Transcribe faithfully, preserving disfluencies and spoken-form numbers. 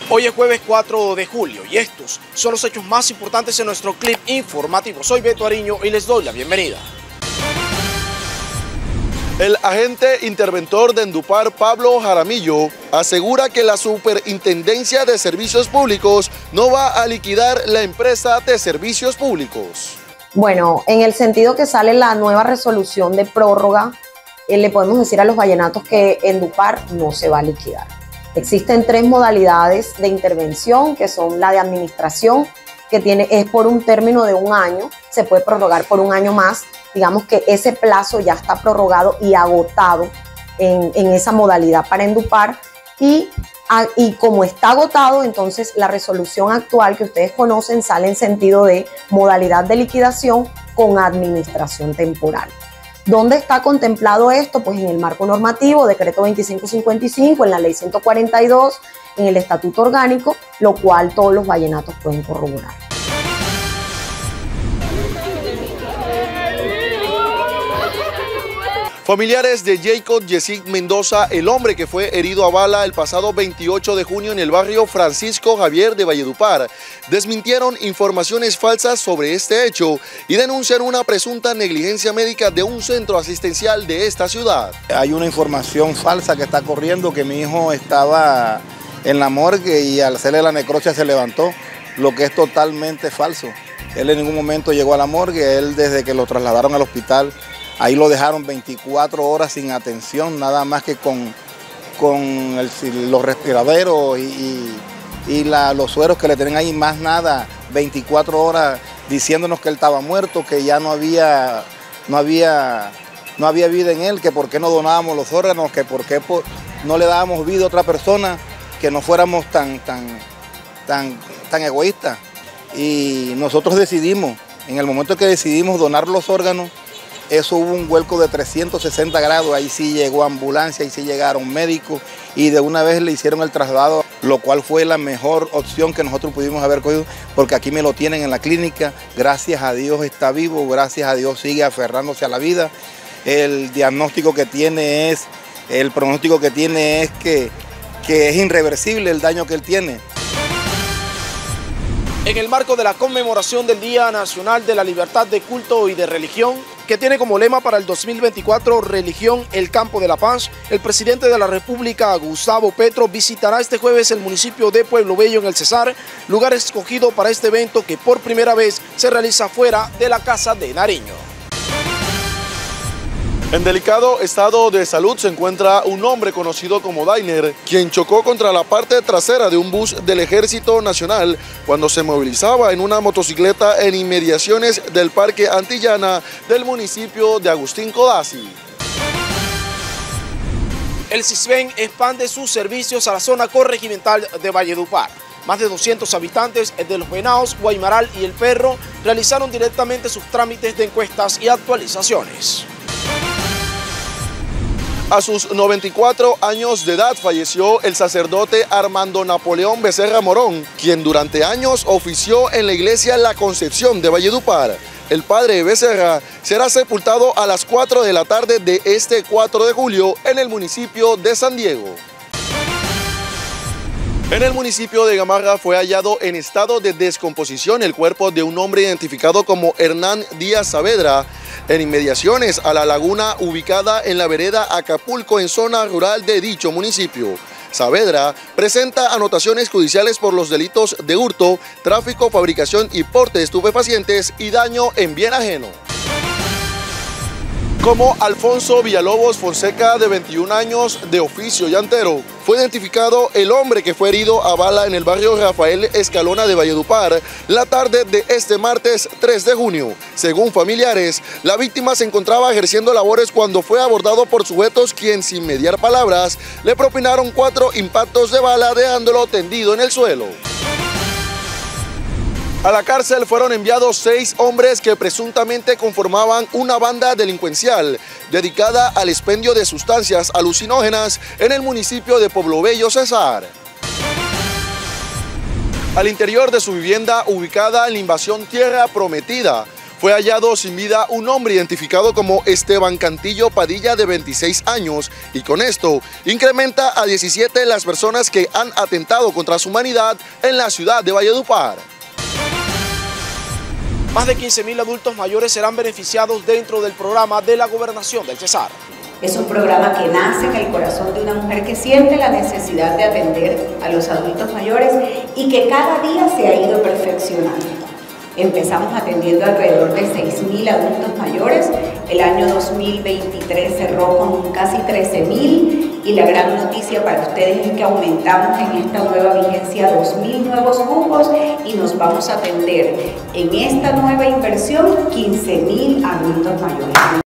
Hoy es jueves cuatro de julio y estos son los hechos más importantes en nuestro clip informativo. Soy Beto Ariño y les doy la bienvenida. El agente interventor de Endupar, Pablo Jaramillo, asegura que la Superintendencia de Servicios Públicos no va a liquidar la empresa de servicios públicos. Bueno, en el sentido que sale la nueva resolución de prórroga, eh, le podemos decir a los vallenatos que Endupar no se va a liquidar. Existen tres modalidades de intervención, que son la de administración, que tiene, es por un término de un año, se puede prorrogar por un año más. Digamos que ese plazo ya está prorrogado y agotado en, en esa modalidad para Endupar. Y, a, y como está agotado, entonces la resolución actual que ustedes conocen sale en sentido de modalidad de liquidación con administración temporal. ¿Dónde está contemplado esto? Pues en el marco normativo, decreto veinticinco cincuenta y cinco, en la ley ciento cuarenta y dos, en el estatuto orgánico, lo cual todos los vallenatos pueden corroborar. Familiares de Jacob Yesid Mendoza, el hombre que fue herido a bala el pasado veintiocho de junio en el barrio Francisco Javier de Valledupar, desmintieron informaciones falsas sobre este hecho y denuncian una presunta negligencia médica de un centro asistencial de esta ciudad. Hay una información falsa que está corriendo, que mi hijo estaba en la morgue y al hacerle la necropsia se levantó, lo que es totalmente falso. Él en ningún momento llegó a la morgue, él desde que lo trasladaron al hospital, ahí lo dejaron veinticuatro horas sin atención, nada más que con, con el, los respiraderos y, y, y la, los sueros que le tienen ahí, más nada, veinticuatro horas diciéndonos que él estaba muerto, que ya no había, no había, no había vida en él, que por qué no donábamos los órganos, que por qué por, no le dábamos vida a otra persona, que no fuéramos tan, tan, tan, tan egoístas. Y nosotros decidimos, en el momento que decidimos donar los órganos, eso hubo un vuelco de trescientos sesenta grados, ahí sí llegó ambulancia, ahí sí llegaron médicos y de una vez le hicieron el traslado, lo cual fue la mejor opción que nosotros pudimos haber cogido, porque aquí me lo tienen en la clínica, gracias a Dios está vivo, gracias a Dios sigue aferrándose a la vida. El diagnóstico que tiene es, el pronóstico que tiene es que, que es irreversible el daño que él tiene. En el marco de la conmemoración del Día Nacional de la Libertad de Culto y de Religión, que tiene como lema para el dos mil veinticuatro Religión, el campo de la paz, el presidente de la República, Gustavo Petro, visitará este jueves el municipio de Pueblo Bello en el Cesar, lugar escogido para este evento que por primera vez se realiza fuera de la Casa de Nariño. En delicado estado de salud se encuentra un hombre conocido como Dainer, quien chocó contra la parte trasera de un bus del Ejército Nacional cuando se movilizaba en una motocicleta en inmediaciones del Parque Antillana del municipio de Agustín Codazzi. El CISBEN expande sus servicios a la zona corregimental de Valledupar. Más de doscientos habitantes de Los Venados, Guaymaral y El Perro realizaron directamente sus trámites de encuestas y actualizaciones. A sus noventa y cuatro años de edad falleció el sacerdote Armando Napoleón Becerra Morón, quien durante años ofició en la iglesia La Concepción de Valledupar. El padre de Becerra será sepultado a las cuatro de la tarde de este cuatro de julio en el municipio de San Diego. En el municipio de Gamarra fue hallado en estado de descomposición el cuerpo de un hombre identificado como Hernán Díaz Saavedra en inmediaciones a la laguna ubicada en la vereda Acapulco en zona rural de dicho municipio. Saavedra presenta anotaciones judiciales por los delitos de hurto, tráfico, fabricación y porte de estupefacientes y daño en bien ajeno. Como Alfonso Villalobos Fonseca, de veintiún años, de oficio llantero, fue identificado el hombre que fue herido a bala en el barrio Rafael Escalona de Valledupar la tarde de este martes tres de junio. Según familiares, la víctima se encontraba ejerciendo labores cuando fue abordado por sujetos quien, sin mediar palabras, le propinaron cuatro impactos de bala dejándolo tendido en el suelo. A la cárcel fueron enviados seis hombres que presuntamente conformaban una banda delincuencial dedicada al expendio de sustancias alucinógenas en el municipio de Pueblo Bello, Cesar. Al interior de su vivienda ubicada en la invasión Tierra Prometida, fue hallado sin vida un hombre identificado como Esteban Cantillo Padilla, de veintiséis años, y con esto incrementa a diecisiete las personas que han atentado contra su humanidad en la ciudad de Valledupar. Más de quince mil adultos mayores serán beneficiados dentro del programa de la Gobernación del Cesar. Es un programa que nace en el corazón de una mujer que siente la necesidad de atender a los adultos mayores y que cada día se ha ido perfeccionando. Empezamos atendiendo alrededor de seis mil adultos mayores, el año dos mil veintitrés cerró con casi trece mil y la gran noticia para ustedes es que aumentamos en esta nueva vigencia dos mil nuevos cupos y nos vamos a atender en esta nueva inversión quince mil adultos mayores.